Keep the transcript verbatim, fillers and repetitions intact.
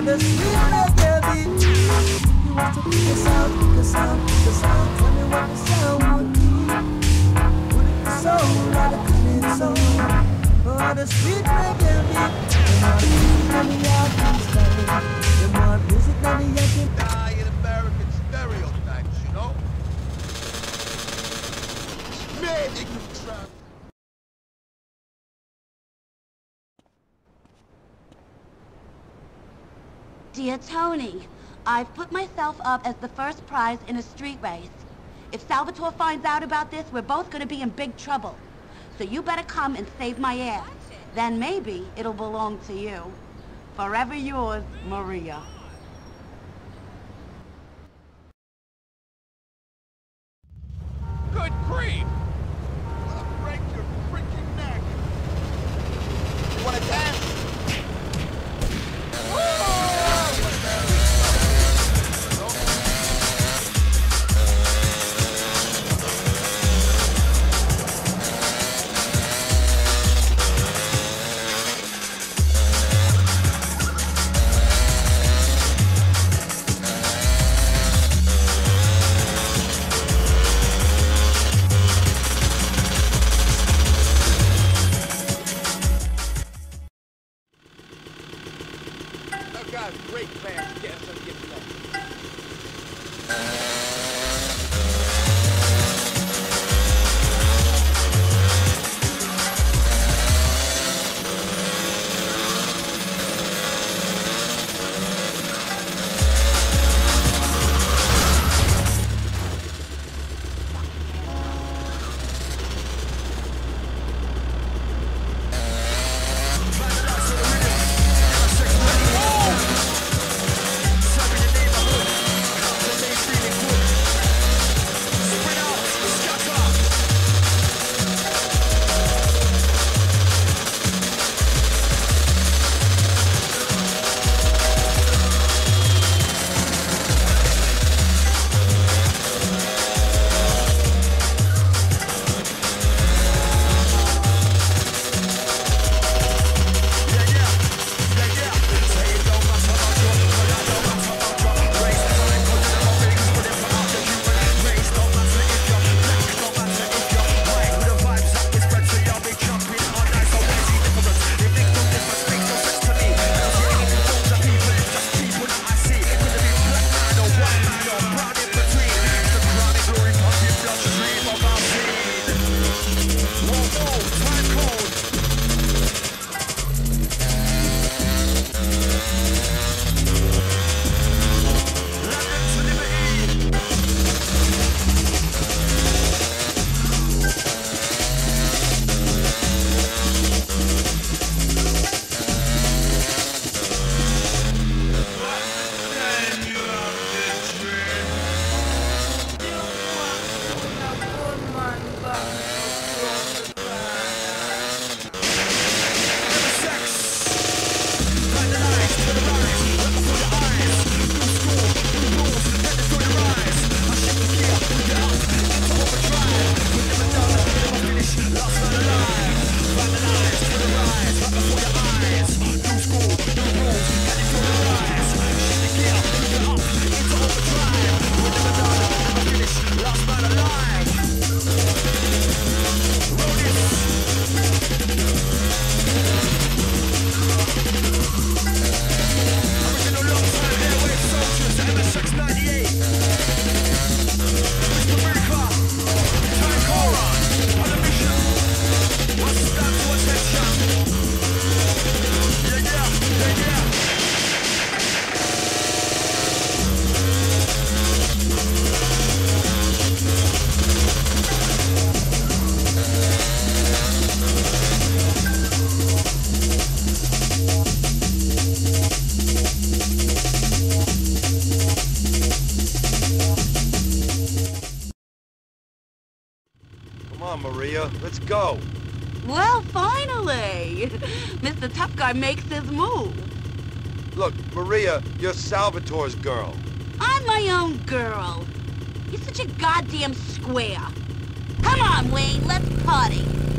on the sweet reggae beat. You want to pick a sound, pick a sound, pick a sound. Tell me what the sound would be. Would it be soul or the clean soul? Or the sweet reggae beat? You want music on the Yankee style. You want music on the Yankee. Die in American stereotypes, you know? Man, ignorant trap. Dear Tony, I've put myself up as the first prize in a street race. If Salvatore finds out about this, we're both gonna be in big trouble. So you better come and save my ass. Then maybe it'll belong to you. Forever yours, Maria. Good grief! I'm gonna break your freaking neck! You wanna dance? Great plans to get some gifts left. Maria. Let's go. Well, finally! Mister Tough Guy makes his move. Look, Maria, you're Salvatore's girl. I'm my own girl. You're such a goddamn square. Come on, Wayne, let's party.